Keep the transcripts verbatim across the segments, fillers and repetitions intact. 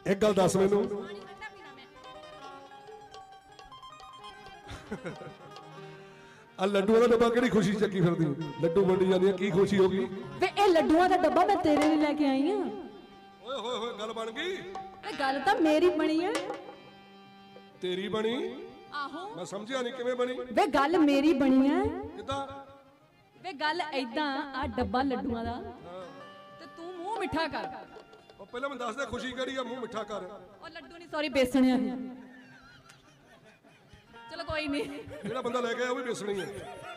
एक गल दस मैनू आ लड्डूआं दा डब्बा किहड़ी खुशी चक्की फिरदी लड्डू वंडी जांदी की खुशी होगी वे ए लड्डूआं दा डब्बा मैं तेरे लिए लेके आई हां ओए होए होए गल बन गई ए गल तां मेरी बनी है तेरी बनी आहो मैं समझिया नहीं किवें बनी वे गल मेरी बनी है किदां वे गल ऐदां आ डब्बा लड्डूआं दा ते तू मुंह मिठा कर ओ पहले मैं दस दे खुशी केड़ी आ मुंह मिठा कर ओ लड्डू नहीं सॉरी बेसण है चलो कोई नहीं जेड़ा बंदा लेके आया वो भी बेचनी है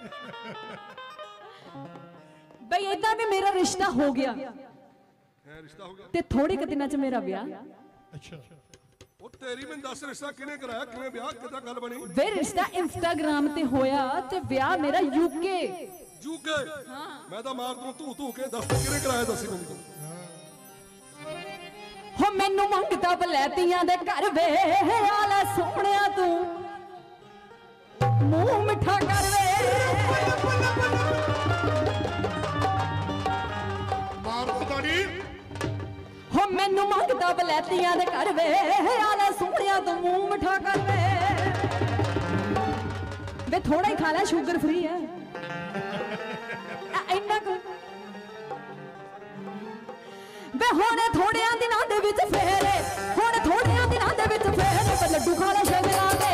भाई इतना भी मेरा रिश्ता हो गया है रिश्ता हो गया ते थोड़े क दिनां च मेरा ब्याह अच्छा ओ तेरी मैं दस रिश्ता किने कराया किवें ब्याह किदा गल बनी वे रिश्ता इंस्टाग्राम ते होया ते ब्याह मेरा यूके यूके हां मैं तो मार दूं तू तू के दस किने कराया दसी मैनूं हो मैनू मंगता बलैतियां दे घर वे आला सोहणिया तू मुंह मिठा कर वे मार पतानी हो मैनू मंगता बलैतियां दे घर वे आला सोहणिया तू मुंह मिठा कर वे वे थोड़ा ही खा ले शुगर फ्री है इन्ना को वे होने थोड़े दिनों दे विच फेरे होने थोड़े दिनों दे विच फेरे पर लड्डू खा ले शगना दे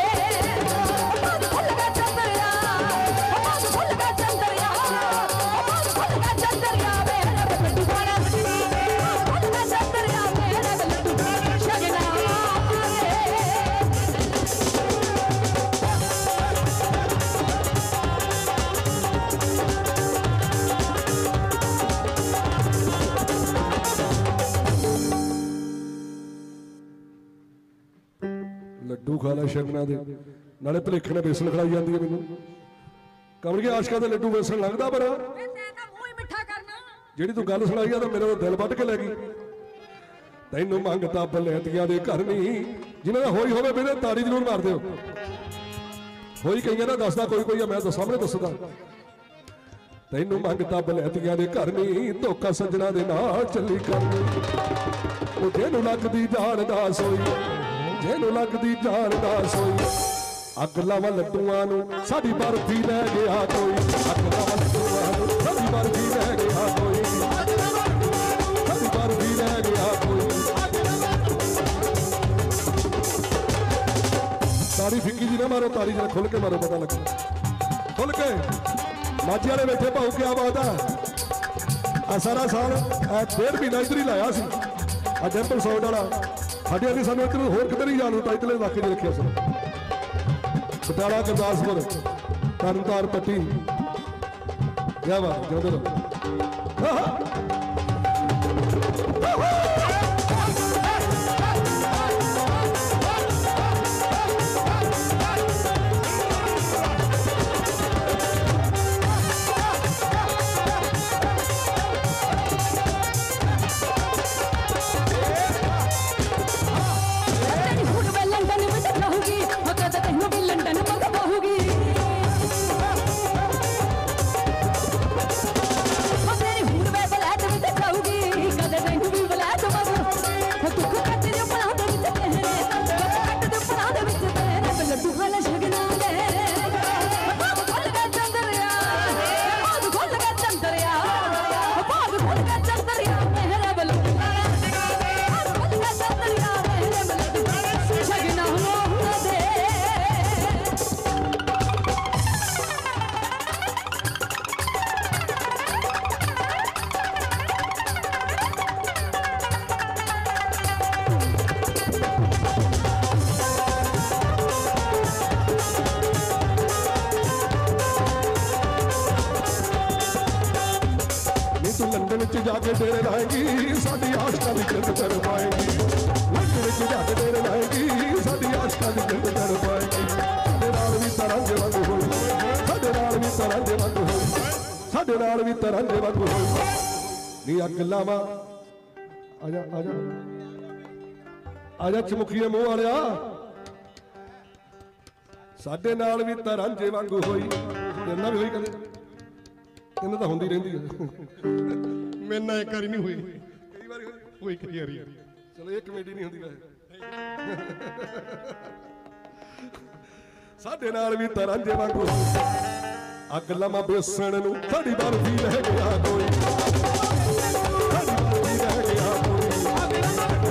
लड्डू खा ला शगना दे नाले भलेखे ने बेसन खलाई जाती है मैनू कमल के आशका दे लड्डू बेसन लगदा पर जेड़ी तू गल सुनाई आ मेरे दिल वट के लै गई तैनू मंगता बलैतियां दे घर नहीं जिन्हां दा होई होवे मेरे ताड़ी जरूर मार दिओ होई कईयां दा दसदा कोई कोई मैं तो सामने दसदा तैनू मंगता बलैतियां दे घर नहीं धोखा सज्जणा दे नाल चली करनी ओ जेनू लगदी जान दा सोई जेनू लगदी जान दा सोई अग लावा लड्डूआं नू साडी बर्फी लै गया कोई अग लावा लड्डूआं नू साडी बर्फी लै गया कोई साडी बर्फी लै गया कोई तारी फिक्की जी ना मारो तारी जरा खुल के मारो पता लगे खुल के माझी वाले बैठे भाऊ क्या बात है आ सारा साल डेढ़ महीना इधर ही लाया सी आ डैम्पल सौट वाला साढ़े ने सानू इधर होर किधर नहीं जान दिता इतने इलाके च रखिया सन पटियाला गुरदासपुर तरनतार पट्टी क्या बात जिंदे रहो जाके डेरे लाएगी साडी आशका दी जिंद कर पाएगी लंडन विच जाके डेरे लाएगी साडी आशका दी जिंद कर पाएगी साडे नाल भी तरंगे वांग होई साडे नाल भी तरंगे वांग होई साडे नाल भी तरंगे वांग होई नी अग लावा आजा आजा आजा चमुखीए मुंह वालिया साडे नाल भी तरंगे वांग होई तेरे नाल भी होई कदे इन्हें तो होंदी रहिंदी है मेरे नाल एक बारी नहीं हुई कई बार हुई कई बार चलो ये कमेटी नहीं होंदी वैसे ਸਾਡੇ ਨਾਲ ਵੀ ਤਰਾਂਜੇ ਵਾਂਗੂ ਅੱਗ ਲਮਾ ਬੇਸਣ ਨੂੰ ਥੜੀ ਬਰਫੀ ਲੈ ਗਿਆ ਕੋਈ ਥੜੀ ਬਰਫੀ ਲੈ ਗਿਆ ਕੋਈ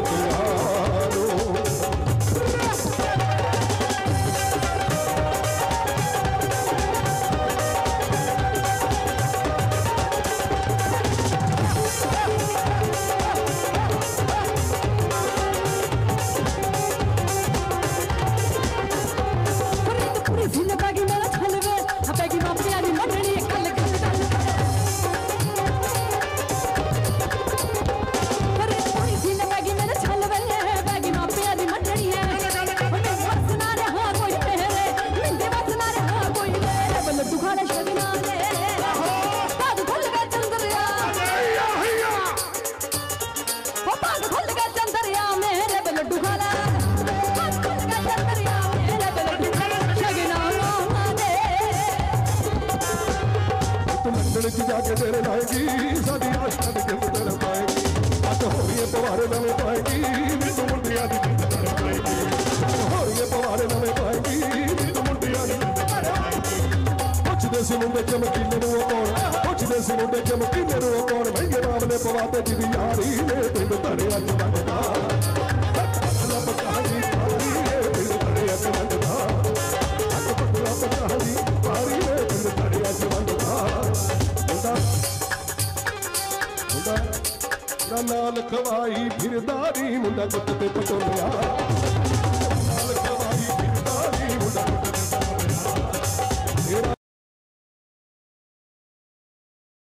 जाके तेरे लाएगी साडी आशा दी गिफ्ट तेरे पाएगी अज होरिए पवारे नवे पाएगी मिंटू मुंडिया दी गिफ्ट तेरे पाएगी होरिए पवारे नवे पाएगी मिंटू मुंडिया दी गिफ्ट तेरे पाएगी पुछदे सी मुंडे चमकीले नू कौन पुछदे सी मुंडे चमकीले नू कौन महंगे मामले पवाते दी यारी ने पिंड तड़े अज बनदा लब कहानी पारी ने पिंड तड़े अज बनदा अज पतला पकाही पारी ने पिंड तड़े अज बनदा मुंडा मुंडा नाल खवाई फिरदारी मुंडा गुट ते पटोलिया